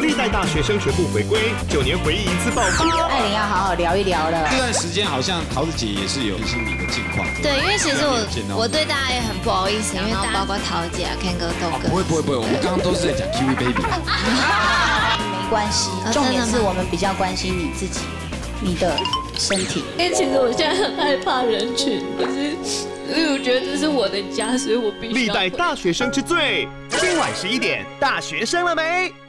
历代大学生全部回归，9年回忆一次爆发。 艾琳要好好聊一聊了。 这段时间好像桃子姐也是有提醒你的近况。 对，因为其实我对大家也很不好意思，因为包括桃姐啊、Ken 哥、豆哥。 不会，我们刚刚都是在讲 Kiwi Baby。 没关系，重点是我们比较关心你自己，你的身体。 因为其实我现在很害怕人群，可是因为我觉得这是我的家，所以我必须。 历代大学生之最，今晚11点，大学生了没？